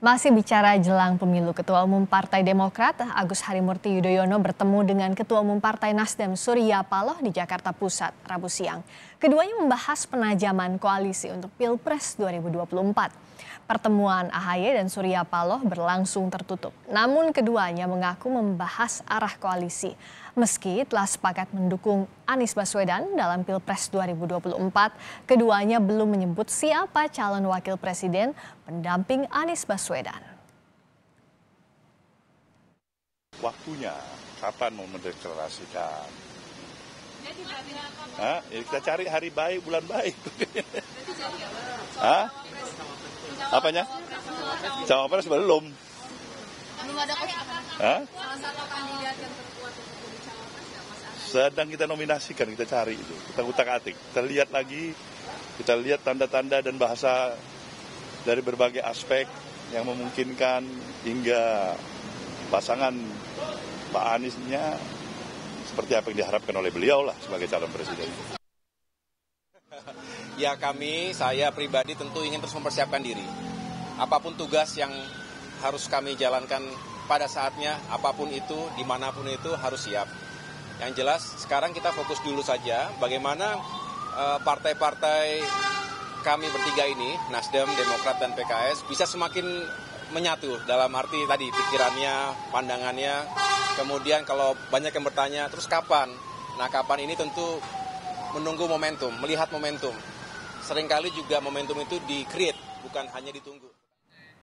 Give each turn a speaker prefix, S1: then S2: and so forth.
S1: Masih bicara jelang pemilu, Ketua Umum Partai Demokrat Agus Harimurti Yudhoyono bertemu dengan Ketua Umum Partai Nasdem Surya Paloh di Jakarta Pusat, Rabu siang. Keduanya membahas penajaman koalisi untuk Pilpres 2024. Pertemuan AHY dan Surya Paloh berlangsung tertutup, namun keduanya mengaku membahas arah koalisi. Meski telah sepakat mendukung Anies Baswedan dalam Pilpres 2024, keduanya belum menyebut siapa calon wakil presiden pendamping Anies Baswedan.
S2: Waktunya, kapan mau mendeklarasikan? Kita cari hari baik, bulan baik. Apanya? Cawapres belum.
S3: Belum ada salah satu kandidat yang terkuat untuk jadi cawapres nggak, Mas Ahaye?
S2: Sedang kita nominasikan, kita cari itu. Kita utak-atik, kita lihat lagi, kita lihat tanda-tanda dan bahasa dari berbagai aspek yang memungkinkan hingga pasangan Pak Aniesnya seperti apa yang diharapkan oleh beliau lah sebagai calon presiden.
S4: Ya saya pribadi tentu ingin terus mempersiapkan diri. Apapun tugas yang harus kami jalankan pada saatnya, apapun itu, dimanapun itu harus siap. Yang jelas sekarang kita fokus dulu saja bagaimana partai-partai kami bertiga ini, Nasdem, Demokrat, dan PKS bisa semakin menyatu dalam arti tadi pikirannya, pandangannya. Kemudian kalau banyak yang bertanya, terus kapan? Nah kapan ini tentu menunggu momentum, melihat momentum. Seringkali juga momentum itu di-create, bukan hanya ditunggu.